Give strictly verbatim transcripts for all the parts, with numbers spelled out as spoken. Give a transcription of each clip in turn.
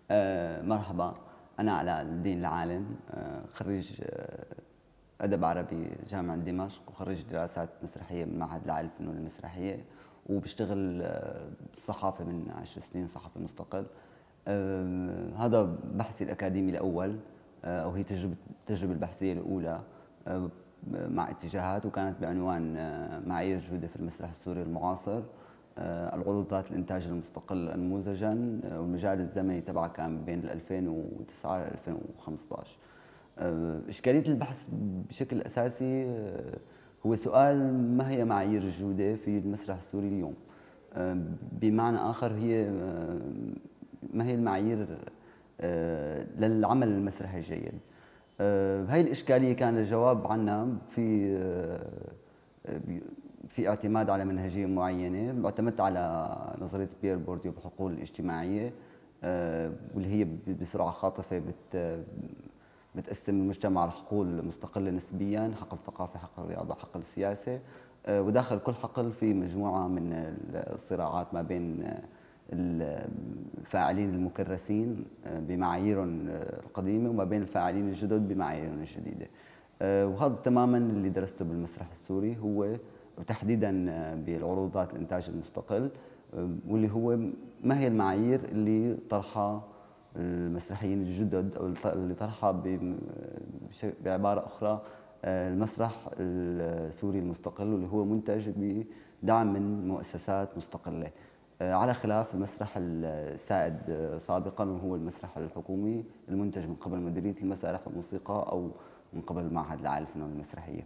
آه، مرحبا. أنا علاء الدين العالم، آه، خريج آه، أدب عربي جامعة دمشق، وخريج دراسات مسرحية من معهد العالي للفنون المسرحية، وبشتغل آه، صحافة من عشر سنين، صحفي مستقل. آه، هذا بحثي الأكاديمي الأول، آه، أو هي تجربة التجربة البحثية الأولى آه، مع اتجاهات، وكانت بعنوان آه، معايير الجودة في المسرح السوري المعاصر. آه، العروض ذات الإنتاج المستقل نموذجاً، آه، والمجال الزمني تبعها كان بين ألفين وتسعة ل ألفين وخمسة عشر. آه، إشكالية البحث بشكل أساسي آه، هو سؤال: ما هي معايير الجودة في المسرح السوري اليوم؟ آه، بمعنى آخر، هي آه، ما هي المعايير آه، للعمل المسرحي الجيد؟ آه، هاي الإشكالية كان الجواب عنها في آه، في اعتماد على منهجية معينة. اعتمدت على نظرية بيير بورديو بالحقول الاجتماعية، آه، واللي هي بسرعة خاطفة بت بتقسم المجتمع لحقول مستقلة نسبيا: حقل ثقافي، حقل رياضة، حقل سياسة. آه، وداخل كل حقل في مجموعة من الصراعات ما بين الفاعلين المكرسين بمعاييرهم القديمة وما بين الفاعلين الجدد بمعاييرهم الجديدة. وهذا تماما اللي درسته بالمسرح السوري، هو وتحديدا بالعروض ذات الانتاج المستقل، واللي هو ما هي المعايير اللي طرحها المسرحيين الجدد، او اللي طرحها بعبارة اخرى المسرح السوري المستقل، واللي هو منتج بدعم من مؤسسات مستقلة، على خلاف المسرح السائد سابقا، وهو المسرح الحكومي المنتج من قبل مديرية المسارح والموسيقى أو من قبل معهد العالي للفنون المسرحية.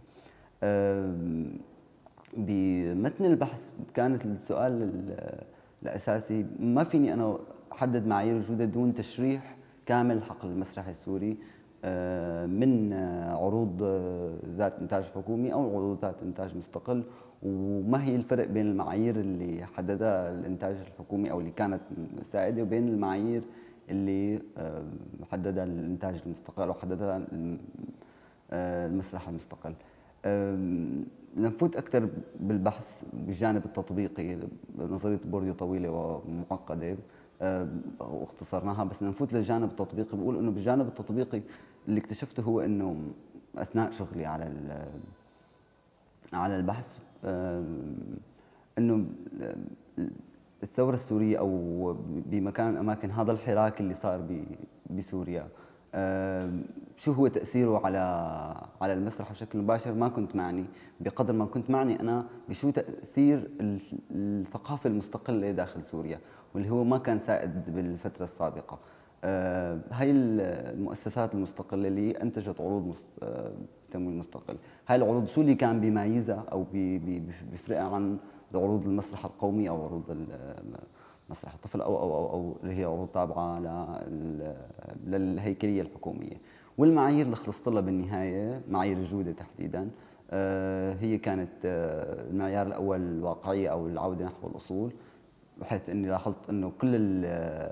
بمتن البحث كانت السؤال الأساسي: ما فيني أنا أحدد معايير الجودة دون تشريح كامل الحقل المسرحي السوري من عروض ذات إنتاج حكومي أو عروض ذات إنتاج مستقل، وما هي الفرق بين المعايير اللي حددها الإنتاج الحكومي أو اللي كانت سائدة وبين المعايير اللي حددها الإنتاج المستقل أو حددها المسرح المستقل. لنفوت أكثر بالبحث بالجانب التطبيقي. نظرية بورديو طويلة ومعقدة واختصرناها، بس نفوت للجانب التطبيقي. بقول إنه بالجانب التطبيقي اللي اكتشفته هو إنه أثناء شغلي على على البحث إنه الثورة السورية أو بمكان من الأماكن هذا الحراك اللي صار بسوريا، شو هو تأثيره على على المسرح بشكل مباشر؟ ما كنت معني بقدر ما كنت معني أنا بشو تأثير الثقافة المستقلة داخل سوريا، واللي هو ما كان سائد بالفترة السابقة. هاي المؤسسات المستقلة اللي أنتجت عروض تمويل مستقل، هاي العروض شو اللي كان بيميزها أو بيفرقها عن عروض المسرح القومي أو عروض مسرح الطفل أو أو أو, أو اللي هي عروض تابعة للهيكلية الحكومية؟ والمعايير اللي خلصت لها بالنهاية، معايير الجودة تحديدا، هي كانت المعيار الأول الواقعية أو العودة نحو الأصول، بحيث أني لاحظت أنه كل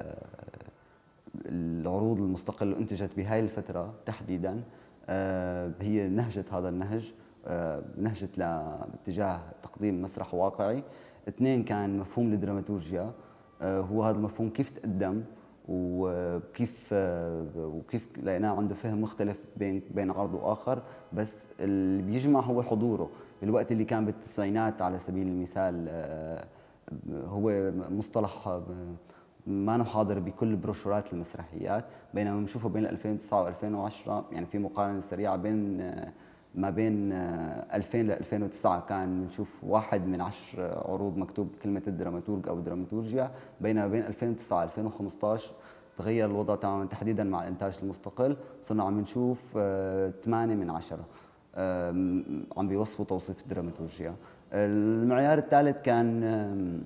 العروض المستقلة اللي أنتجت بهاي الفترة تحديدا هي نهجت هذا النهج، نهجت لاتجاه تقديم مسرح واقعي. اثنين، كان مفهوم الدراماتورجيا، هو هذا المفهوم كيف تقدم وكيف وكيف لقيناه عنده فهم مختلف بين بين عرض واخر، بس اللي بيجمع هو حضوره. بالوقت اللي كان بالتسعينات على سبيل المثال هو مصطلح ما أنا حاضر بكل بروشورات المسرحيات، بينما بنشوفه بين ألفين وتسعة وألفين وعشرة. يعني في مقارنة سريعة بين ما بين ألفين ل ألفين وتسعة كان بنشوف واحد من عشر عروض مكتوب كلمة الدراماتورج أو الدراماتورجيا، بينما بين ألفين وتسعة و ألفين وخمسة عشر تغير الوضع تماما، تحديدا مع الإنتاج المستقل صرنا عم نشوف ثمانية من عشرة عم بيوصفوا توصيف الدراماتورجيا. المعيار الثالث كان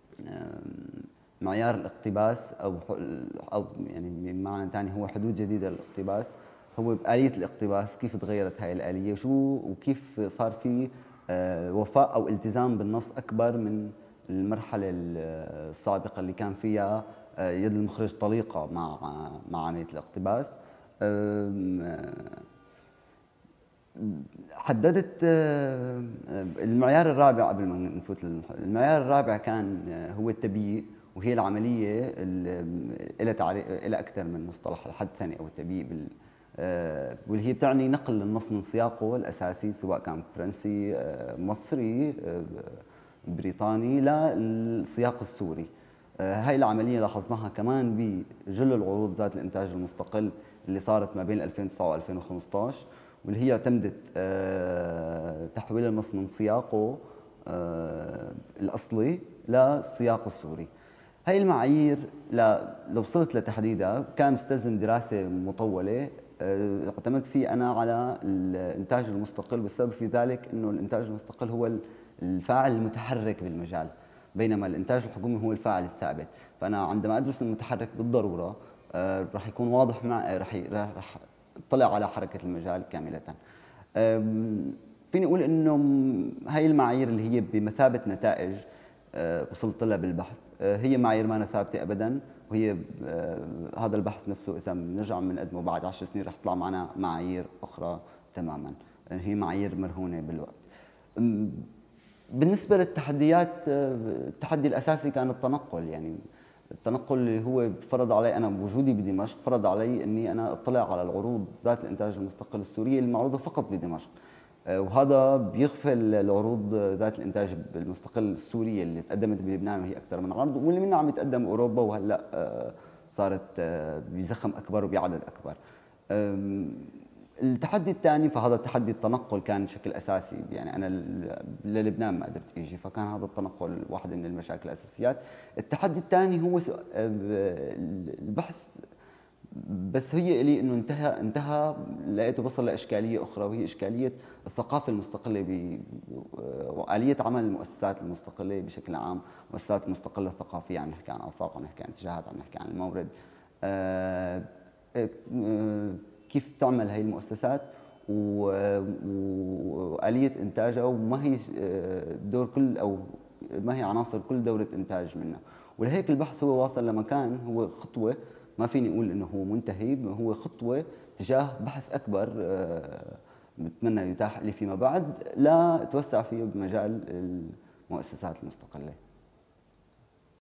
معيار الاقتباس او او يعني بمعنى ثاني هو حدود جديده للاقتباس، هو آلية الاقتباس كيف تغيرت هاي الآلية وشو وكيف صار في وفاء او التزام بالنص اكبر من المرحله السابقه اللي كان فيها يد المخرج طليقه مع مع عمليه الاقتباس. حددت المعيار الرابع قبل ما نفوت. المعيار الرابع كان هو التبييء، وهي العملية لها تعريف، لها أكثر من مصطلح، الحد الثاني أو التبييء، واللي هي بتعني نقل النص من سياقه الأساسي سواء كان فرنسي، مصري، بريطاني، للسياق السوري. هاي العملية لاحظناها كمان بجل العروض ذات الإنتاج المستقل اللي صارت ما بين ألفين وتسعة وألفين وخمسطعش، واللي هي اعتمدت تحويل النص من سياقه الأصلي للسياق السوري. هاي المعايير لو وصلت لتحديدها كان مستلزم دراسة مطولة اعتمدت فيه أنا على الإنتاج المستقل، والسبب في ذلك أنه الإنتاج المستقل هو الفاعل المتحرك بالمجال، بينما الإنتاج الحكومي هو الفاعل الثابت. فأنا عندما أدرس المتحرك بالضرورة راح يكون واضح مع راح راح اطلع على حركة المجال كاملة. فيني أقول أنه هاي المعايير اللي هي بمثابة نتائج وصلت لها بالبحث هي معايير ما ثابتة أبدا، وهي هذا البحث نفسه إذا بنرجع بنقدمه بعد عشر سنين رح تطلع معنا معايير أخرى تماما، لأن هي معايير مرهونة بالوقت. بالنسبة للتحديات، التحدي الأساسي كان التنقل، يعني التنقل اللي هو فرض علي أنا بوجودي بدمشق، فرض علي أني أنا أطلع على العروض ذات الإنتاج المستقل السورية المعروضة فقط بدمشق، وهذا بيغفل العروض ذات الإنتاج المستقل السورية اللي تقدمت بلبنان وهي أكثر من عرض، واللي منها عم يتقدم بأوروبا، وهلأ صارت بزخم أكبر وبعدد أكبر. التحدي الثاني، فهذا التحدي التنقل كان بشكل اساسي، يعني انا للبنان ما قدرت اجي، فكان هذا التنقل واحده من المشاكل الاساسيات. التحدي الثاني هو البحث، بس هي الي انه انتهى انتهى لقيته بصل لاشكاليه اخرى، وهي اشكاليه الثقافه المستقله واليه عمل المؤسسات المستقله بشكل عام. المؤسسات المستقله الثقافيه، عم نحكي عن افاق، عم نحكي عن اتجاهات، عم نحكي عن المورد، أه أه كيف تعمل هي المؤسسات وآلية إنتاجها، وما هي دور كل أو ما هي عناصر كل دورة إنتاج منها. ولهيك البحث هو واصل لمكان، هو خطوة، ما فيني أقول إنه هو منتهي، هو خطوة تجاه بحث أكبر بتمنى يتاح لي فيما بعد لا توسع فيه بمجال المؤسسات المستقلة.